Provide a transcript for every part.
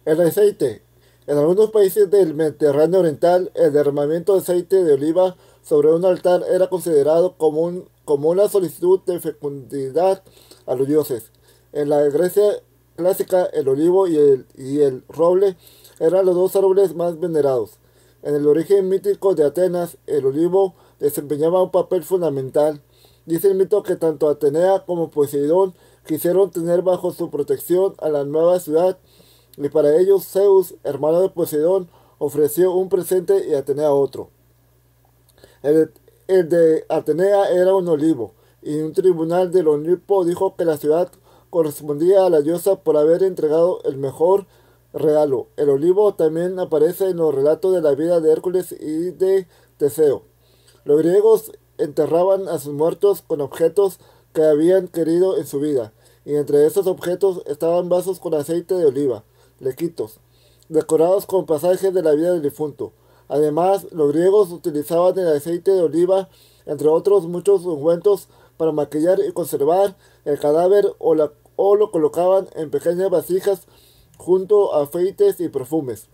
El aceite. En algunos países del Mediterráneo oriental, el derramamiento de aceite de oliva sobre un altar era considerado como una solicitud de fecundidad a los dioses. En la Grecia clásica, el olivo y el roble eran los dos árboles más venerados. En el origen mítico de Atenas, el olivo desempeñaba un papel fundamental. Dice el mito que tanto Atenea como Poseidón quisieron tener bajo su protección a la nueva ciudad, y para ellos Zeus, hermano de Poseidón, ofreció un presente y Atenea otro. El, el de Atenea era un olivo, y un tribunal del Olimpo dijo que la ciudad correspondía a la diosa por haber entregado el mejor regalo. El olivo también aparece en los relatos de la vida de Hércules y de Teseo. Los griegos enterraban a sus muertos con objetos que habían querido en su vida, y entre esos objetos estaban vasos con aceite de oliva, lequitos, decorados con pasajes de la vida del difunto. Además, los griegos utilizaban el aceite de oliva, entre otros muchos ungüentos, para maquillar y conservar el cadáver o lo colocaban en pequeñas vasijas junto a aceites y perfumes.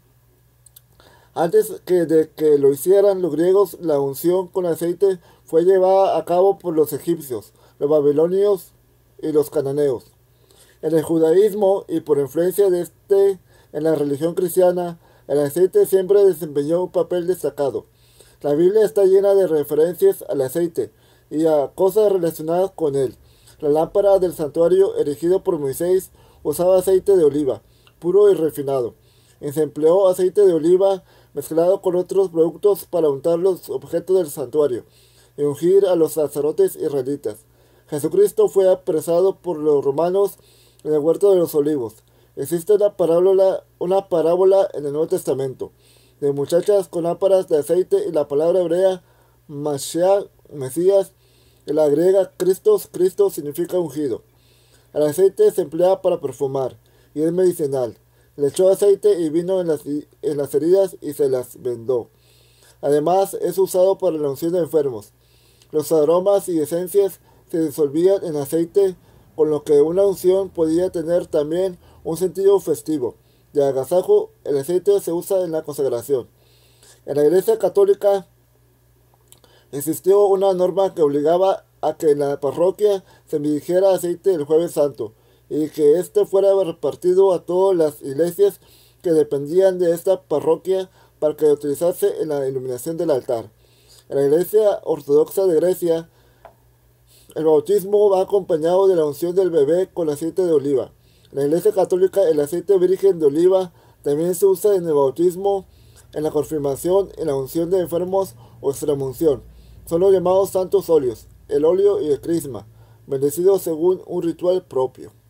Antes de que lo hicieran los griegos, la unción con aceite fue llevada a cabo por los egipcios, los babilonios y los cananeos. En el judaísmo y por influencia de este en la religión cristiana, el aceite siempre desempeñó un papel destacado. La Biblia está llena de referencias al aceite y a cosas relacionadas con él. La lámpara del santuario erigido por Moisés usaba aceite de oliva, puro y refinado. Y se empleó aceite de oliva mezclado con otros productos para untar los objetos del santuario y ungir a los sacerdotes israelitas. Jesucristo fue apresado por los romanos en el huerto de los olivos. Existe una parábola en el Nuevo Testamento de muchachas con lámparas de aceite, y la palabra hebrea Mashiach, Mesías, y la griega Christos, Cristo significa ungido. El aceite se emplea para perfumar y es medicinal. Le echó aceite y vino en las heridas y se las vendó. Además, es usado para la unción de enfermos. Los aromas y esencias se disolvían en aceite, con lo que una unción podía tener también un sentido festivo. De agasajo, el aceite se usa en la consagración. En la Iglesia Católica existió una norma que obligaba a que en la parroquia se dirigiera aceite el Jueves Santo, y que éste fuera repartido a todas las iglesias que dependían de esta parroquia para que utilizase en la iluminación del altar. En la Iglesia Ortodoxa de Grecia, el bautismo va acompañado de la unción del bebé con aceite de oliva. En la Iglesia Católica, el aceite virgen de oliva también se usa en el bautismo, en la confirmación, en la unción de enfermos o extremunción. Son los llamados santos óleos, el óleo y el crisma, bendecidos según un ritual propio.